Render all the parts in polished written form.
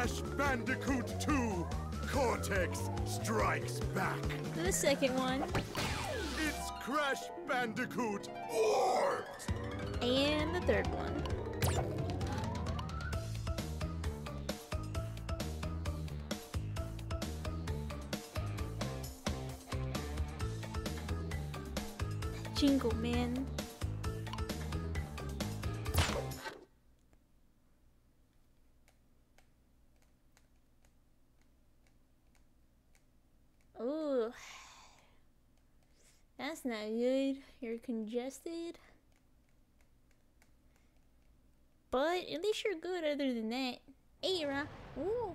Crash Bandicoot 2, Cortex Strikes Back. The second one. It's Crash Bandicoot Warped. And the third one. Jingle Man. Ooh. That's not good. You're congested. But at least you're good other than that. Hey, Ra. Ooh.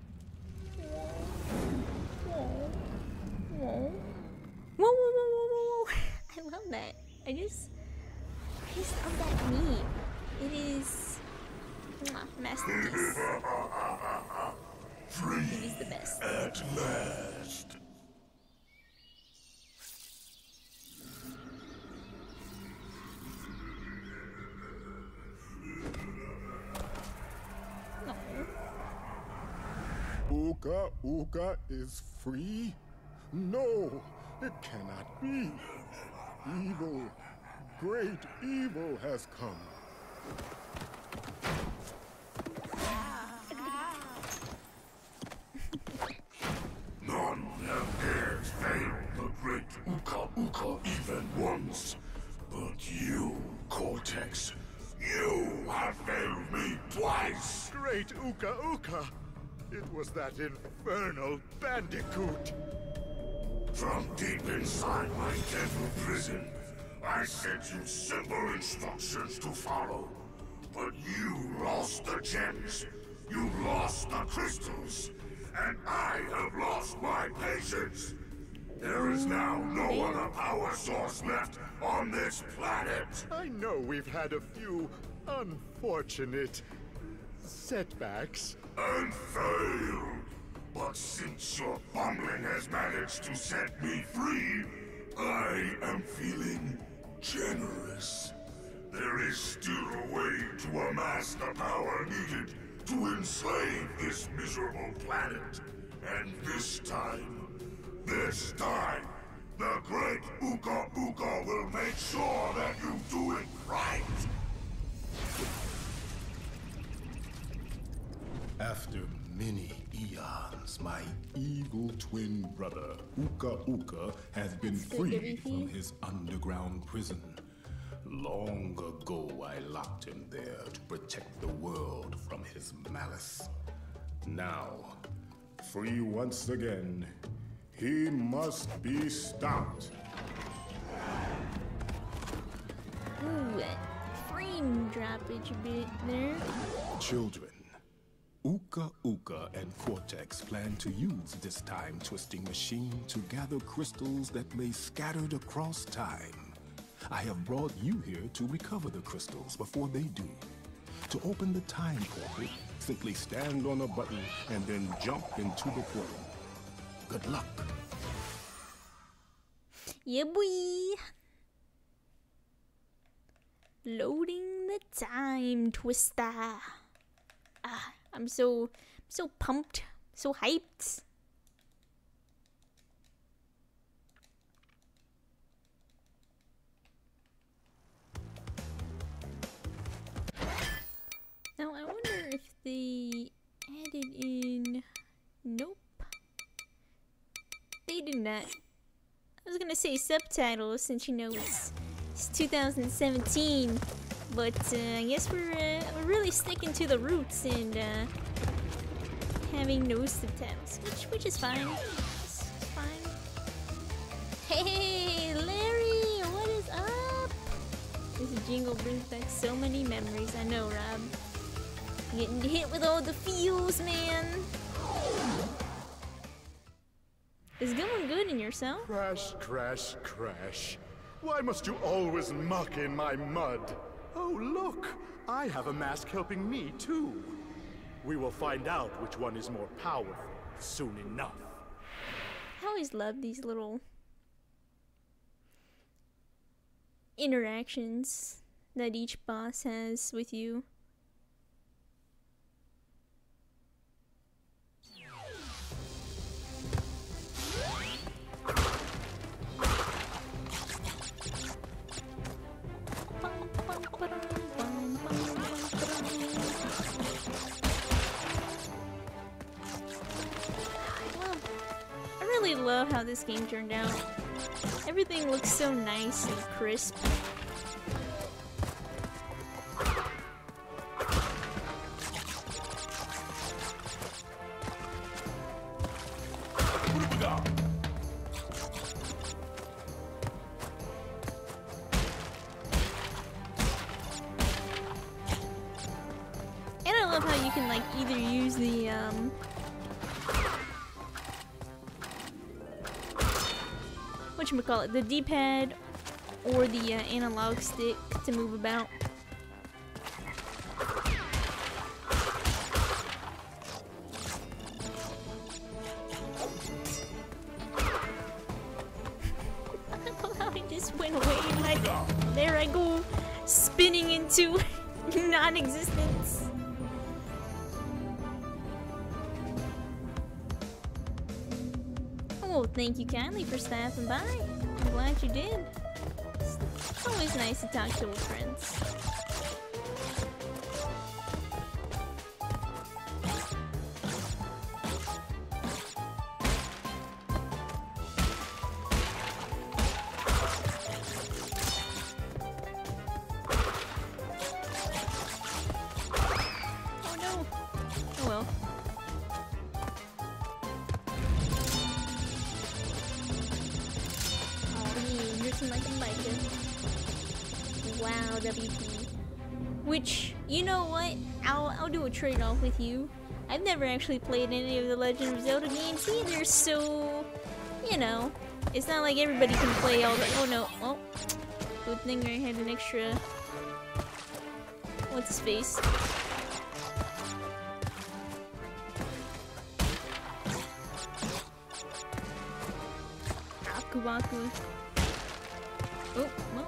Whoa. Whoa. Whoa, whoa, whoa, whoa, whoa. I love that. I just love that meme. It is masterpiece. Free It is the best. at last. No. Uka Uka is free? No, it cannot be. Evil, great evil has come. None have dared fail the great Uka Uka even once. But you, Cortex, you have failed me twice. Great Uka Uka. It was that infernal bandicoot. From deep inside my devil prison, I sent you simple instructions to follow. But you lost the gems, you lost the crystals, and I have lost my patience. There is now no other power source left on this planet. I know we've had a few unfortunate setbacks. And failed. But since your bumbling has managed to set me free, I am feeling generous. There is still a way to amass the power needed to enslave this miserable planet. And this time, the great Uka Uka will make sure that you do it right. After many eons, my evil twin brother, Uka Uka, has been freed from his underground prison. Long ago, I locked him there to protect the world from his malice. Now, free once again, he must be stopped. Ooh, frame droppage a bit there. Children, Uka Uka and Cortex plan to use this time-twisting machine to gather crystals that lay scattered across time. I have brought you here to recover the crystals before they do. To open the time portal, simply stand on a button and then jump into the portal. Good luck. Yeah, boy. Loading the time twister. I'm so pumped, so hyped. Now I wonder if they added in. Nope, they did not. I was gonna say subtitles since you know it's 2017, but I guess we're really sticking to the roots and having no subtitles, which is fine. It's fine. Hey, Larry, what is up? This jingle brings back so many memories. I know, Rob. Getting hit with all the feels, man. Is going good in yourself? Crash, crash, crash. Why must you always muck in my mud? Oh, look! I have a mask helping me, too. We will find out which one is more powerful soon enough. I always love these little interactions that each boss has with you. love how this game turned out. Everything looks so nice and crisp. And I love how you can like either use the whatchamacallit, the D-pad or the analog stick to move about. I love how it just went away, like, there I go, spinning into non-existence. Oh, thank you kindly for stopping by. I'm glad you did. It's always nice to talk to old friends. Oh no. Oh well. Like a biker. Wow, WP. Which, you know what? I'll do a trade-off with you. I've never actually played any of the Legend of Zelda games either, so you know, it's not like everybody can play all the. Oh no! Oh, good thing I had an extra. What's his face? Akubaku. Oh, well.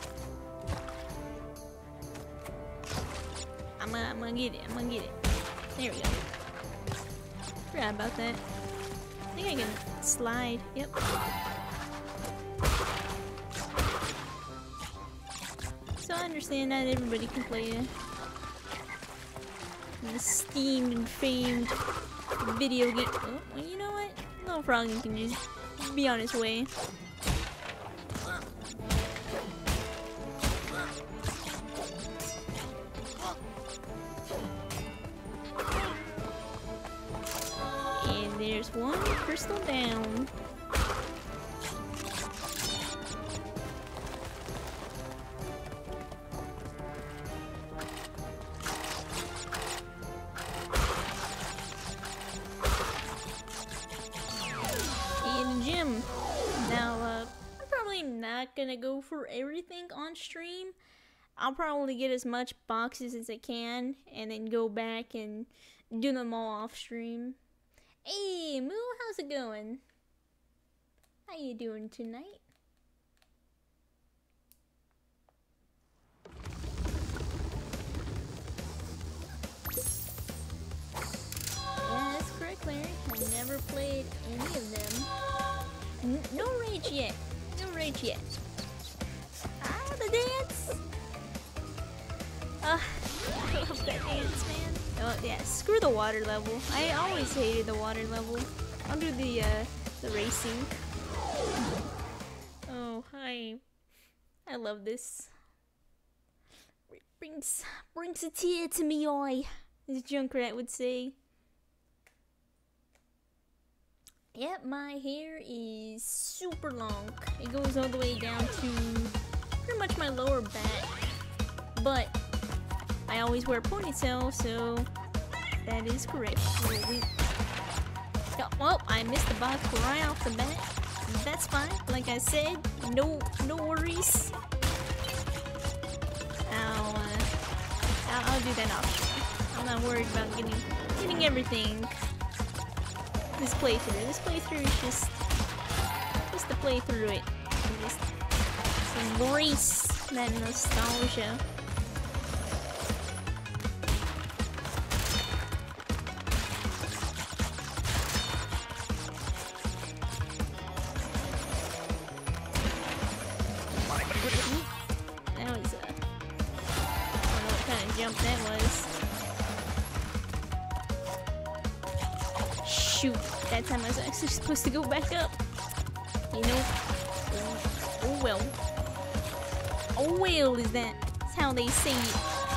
I'm gonna get it. I'm gonna get it. There we go. Forgot about that. I think I can slide. Yep. So I understand not everybody can play the esteemed and famed video game. Oh, well, you know what? Little Froggy can just be on his way. There's one crystal down. In gym. Now, I'm probably not gonna go for everything on stream. I'll probably get as much boxes as I can and then go back and do them all off stream. Hey, Moo, how's it going? How you doing tonight? Yeah, that's correct, Larry. I've never played any of them. No rage yet. No rage yet. Ah, the dance! I love that dance, man. Oh yeah, screw the water level. I always hated the water level. I'll do the racing. Oh, hi. I love this. It brings a tear to me eye, as Junkrat would say. Yep, my hair is super long. It goes all the way down to pretty much my lower back. But I always wear a ponytail, so that is correct. Well, I missed the box right off the bat. That's fine. Like I said, no worries. I'll do that option. I'm not worried about getting everything. This playthrough is just to play through it. Just embrace that nostalgia. That was. shoot, that time I was actually supposed to go back up. You know? Oh well. Oh well, that's how they say it.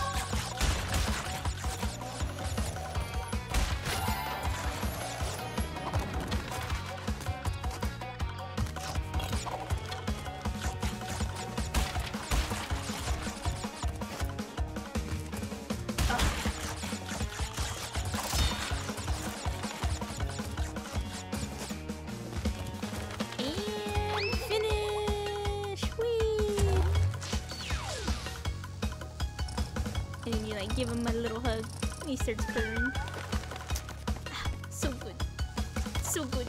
Give him a little hug. And he starts purring. So good. So good.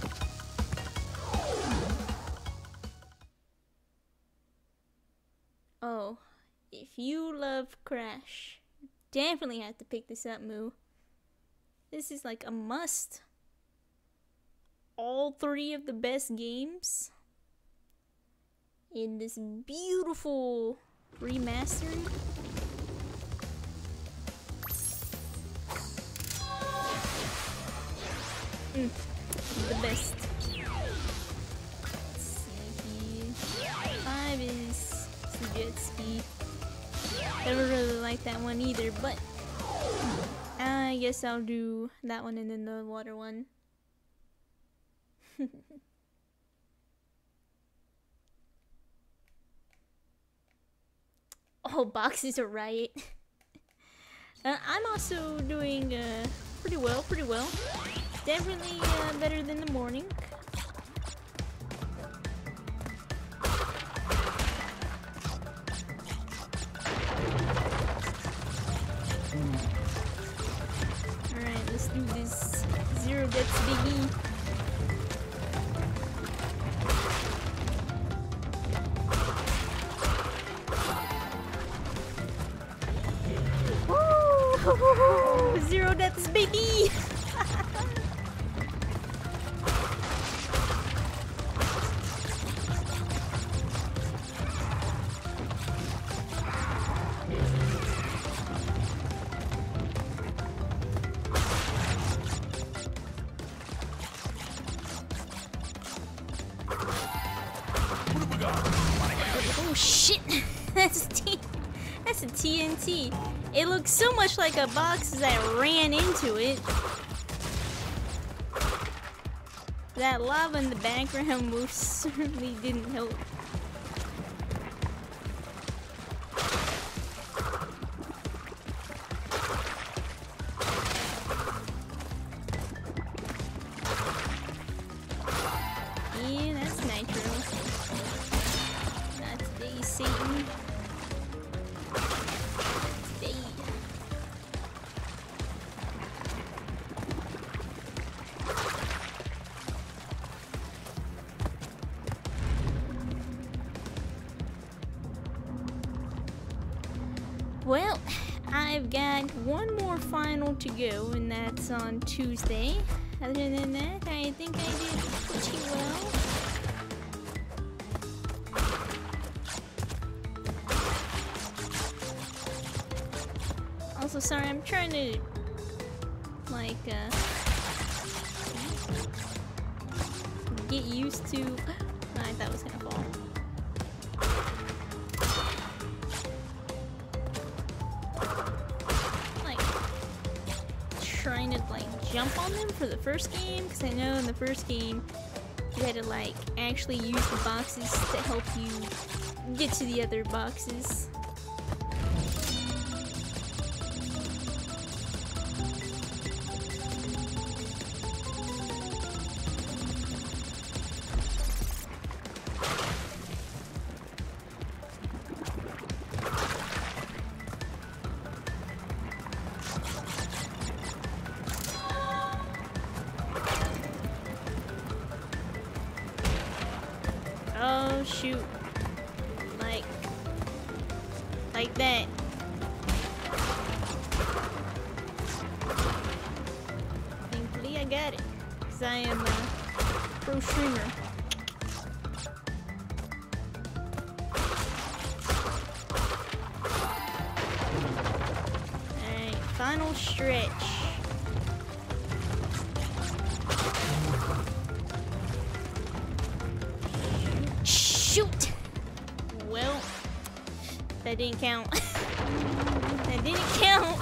Oh, if you love Crash, definitely have to pick this up, Moo. This is like a must. All 3 of the best games in this beautiful remastered. The best. Let's see. 5 is the jet speed. I don't really like that one either, but I guess I'll do that one and then the water one. Oh, boxes are right. I'm also doing pretty well. Definitely better than the morning. Alright, let's do this. 0 deaths biggie. Woo! 0 deaths biggie! Oh shit! That's a TNT. It looks so much like a box as I ran into it. That lava in the background most certainly didn't help. Yeah, that's nitro. Not today, Satan. Today. Well, I've got one more final to go, and that's on Tuesday. Other than that, I think I did pretty well. Also, sorry, I'm trying to, like, get used to... I thought it was gonna fall. Like, trying to, like, jump on them for the first game, because I know in the first game you had to, like, actually use the boxes to help you get to the other boxes. Oh shoot. Like that. Thankfully I got it. Because I am a pro streamer. Alright, final stretch. Shoot! Well, that didn't count. That didn't count.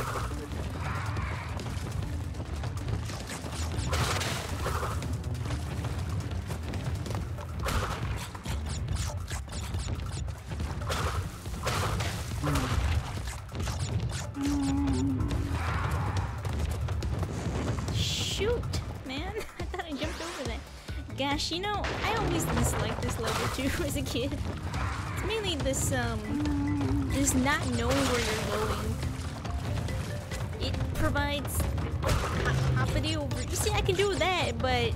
Shoot, man. I thought I jumped over that. Gosh, you know, I always disliked this level too as a kid. It's mainly this, just not knowing where you're going. It provides half a day over. You see, I can do that, but...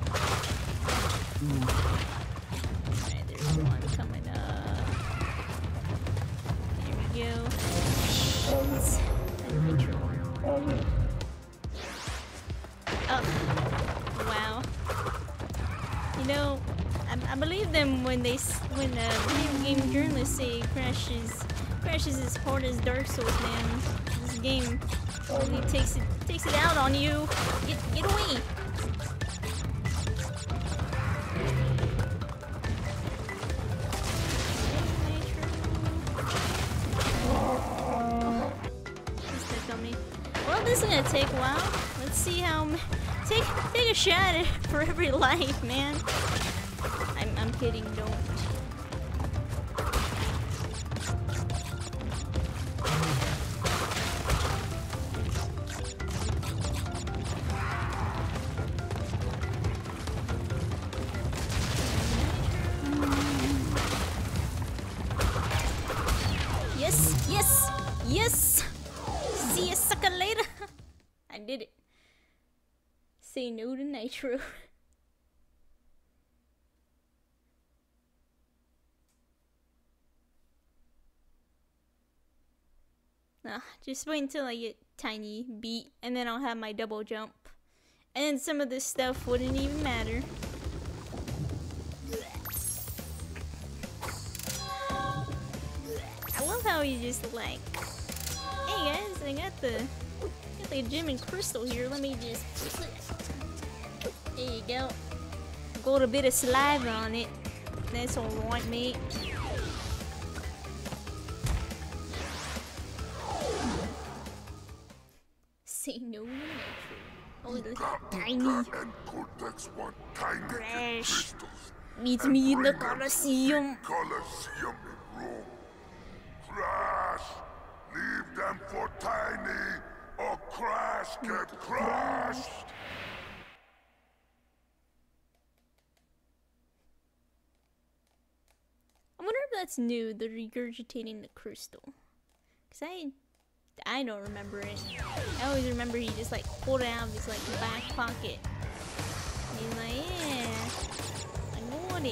Alright, there's one coming up. There we go. Shit. Oh, wow. You know, I believe them when video game journalists say Crash is as hard as Dark Souls, man. This game really takes it out on you. Get away. Well, this is gonna take a while. Let's see how. Take a shot at it for every life, man. I'm kidding. Don't. Yes, yes, yes. See you, sucker, later. I did it. Say no to Nitro. Just wait until I get tiny beat, and then I'll have my double jump. And then some of this stuff wouldn't even matter. I love how you just like, hey guys, I got the gem and crystal here. Let me just, there you go. Got a bit of saliva on it. That's alright, mate. Say no to Nitro. Oh, look, tiny. Crash. Meet me in the Colosseum. Colosseum in Rome. Crash! Leave them for Tiny, or Crash get crushed! I wonder if that's new, the regurgitating the crystal. Cause I don't remember it. I always remember he just like pulled it out of his like back pocket. And he's like, yeah, I got it.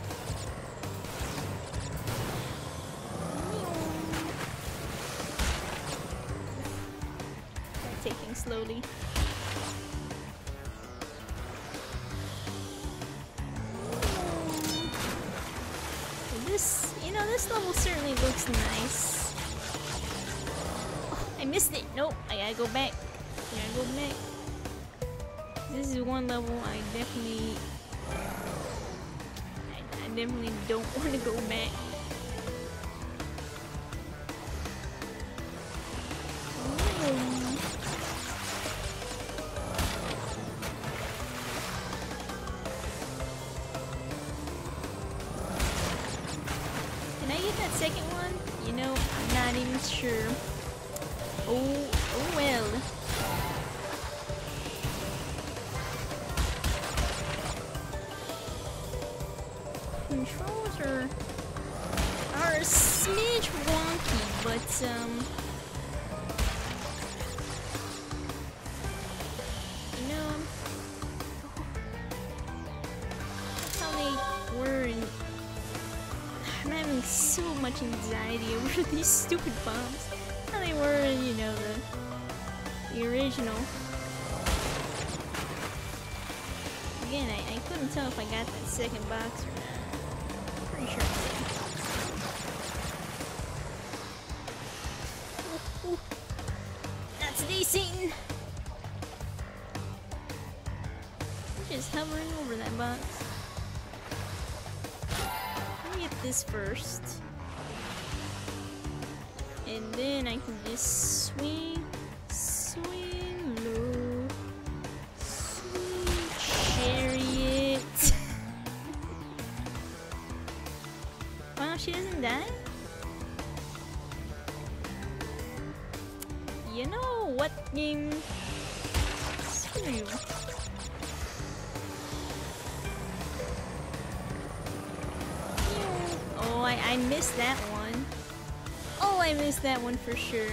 Taking slowly. This, you know, this level certainly looks nice. Oh, I missed it. Nope, I gotta go back. I gotta go back. This is one level I definitely don't want to go back. Can I get that second one? You know, I'm not even sure. Oh well. Controls are a smidge wonky, but you know, that's how they were, and I'm having so much anxiety over these stupid bombs. How they were in, you know, the original. Again, I couldn't tell if I got that second box or not. Pretty sure I did. Ooh. That's decent. I'm just hovering over that box. Let me skip this first. And then I can just swing low. Swing chariot. Wow, she doesn't die? You know what, game? Screw you. Oh, I missed that one. Oh, I missed that one for sure.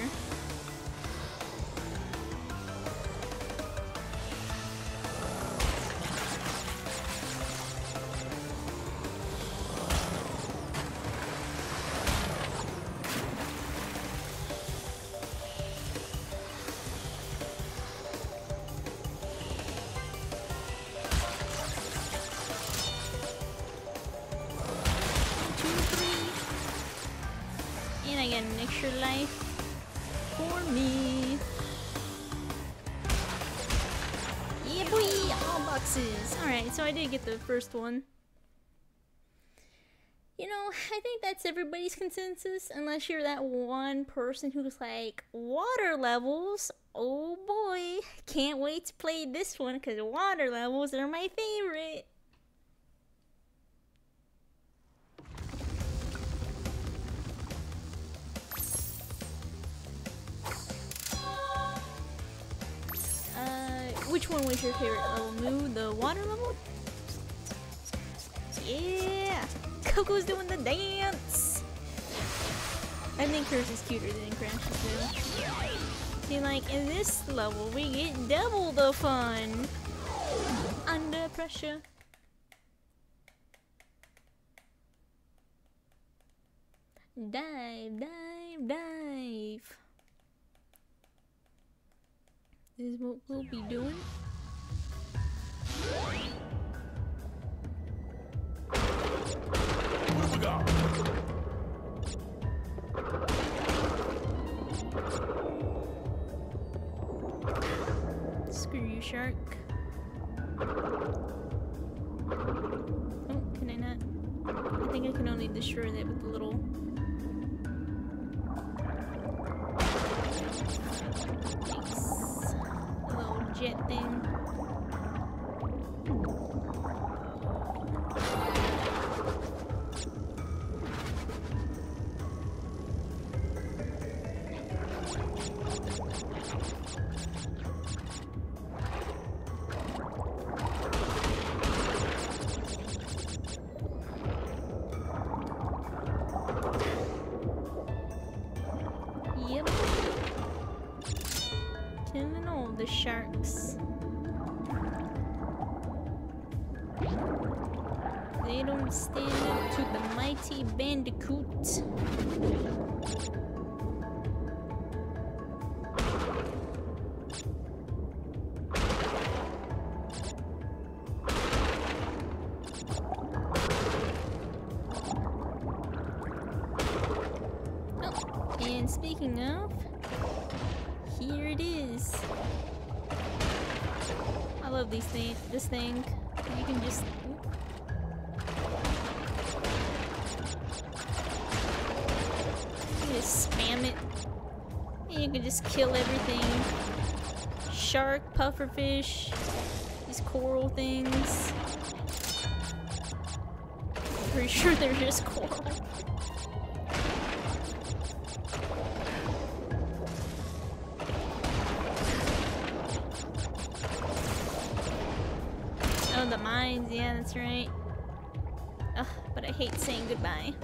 And I get an extra life for me. Yeah, boy! All boxes! Alright, so I did get the first one. You know, I think that's everybody's consensus, unless you're that one person who's like, water levels? Oh boy, can't wait to play this one because water levels are my favorite. Which one was your favorite level, Moo? The water level? Yeah! Coco's doing the dance! I think hers is cuter than Crash's though. See, like, in this level, we get double the fun! Under pressure. Dive, dive, dive! This is what we'll be doing. What do we got? Screw you, shark. Oh, can I not? I think I can only destroy that with the little... jet thing. Yep. Killing all the sharks. They don't stand up to the mighty Bandicoot. Oh, and speaking of, here it is. I love this thing. You can just... You just spam it. And you can just kill everything. Shark, pufferfish, these coral things. Pretty sure they're just coral. Oh, the mines, yeah, that's right. Ugh, but I hate saying goodbye.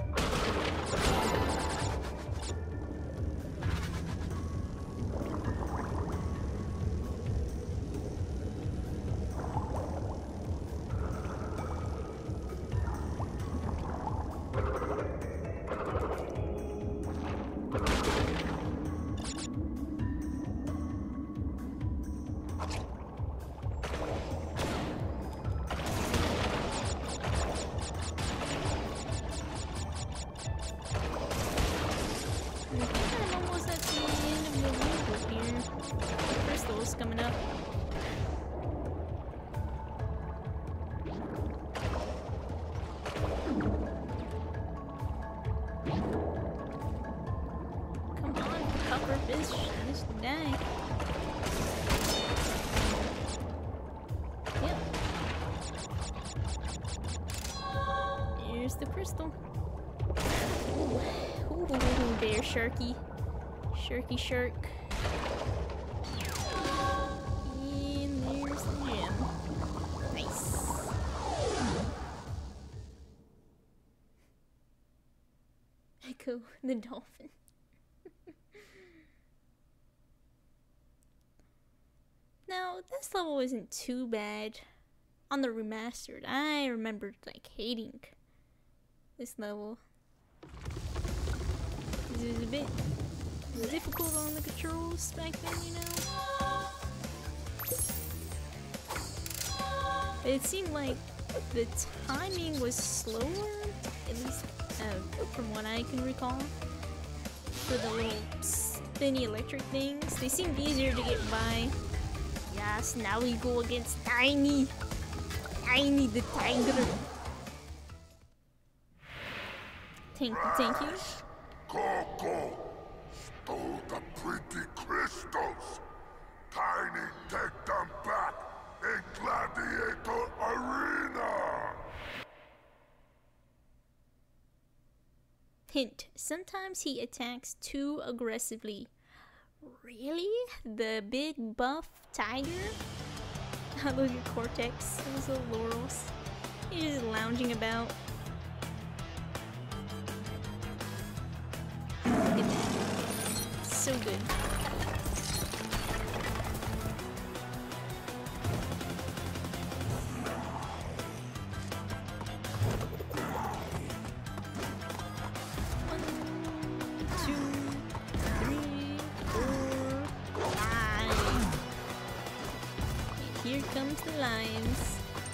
there's the crystal. Ooh, there, Sharky. Sharky shark. And there's the gem. Nice. Echo the dolphin. Now, this level isn't too bad. On the remastered, I remembered like hating this level. It was a bit difficult on the controls back then, you know? But it seemed like the timing was slower, at least from what I can recall. For the little spinny electric things, they seemed easier to get by. Yes, now we go against Tiny. Tiny the tiger. Thank you. Coco stole the pretty crystals. Tiny, take them back in Gladiator Arena. Hint, sometimes he attacks too aggressively. Really? The big buff tiger? Look at Cortex, those little laurels. He's just lounging about. Look at that. So good. Here comes the lions.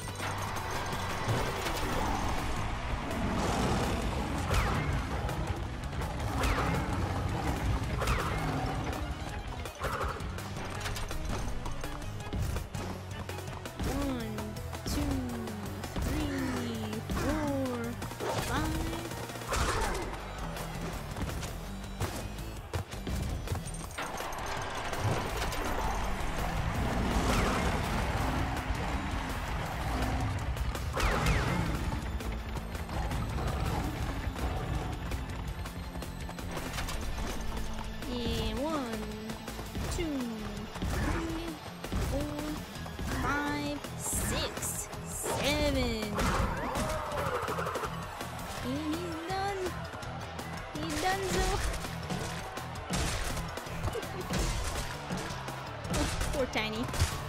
Poor Tiny.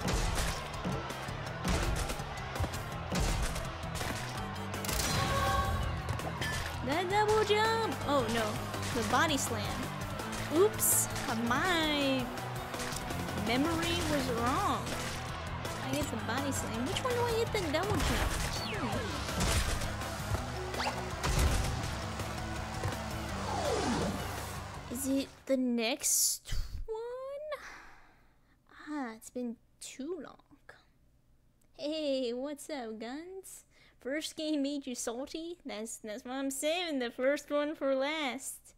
That double jump! Oh no, the body slam. Oops, my memory was wrong. I hit the body slam. Which one do I hit the double jump? Is it the next one? Ah, it's been too long. Hey, what's up, Guns? First game made you salty? That's what I'm saying, the first one for last.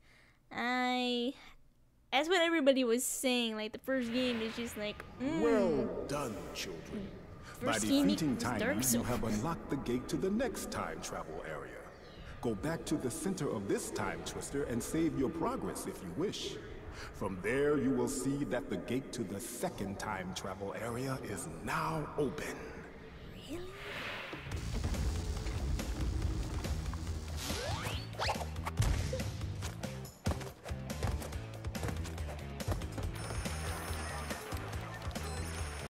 That's what everybody was saying, like the first game is just like, Well done, children. By defeating Tiny, you have unlocked the gate to the next time travel area. Go back to the center of this time twister and save your progress if you wish. From there, you will see that the gate to the second time travel area is now open.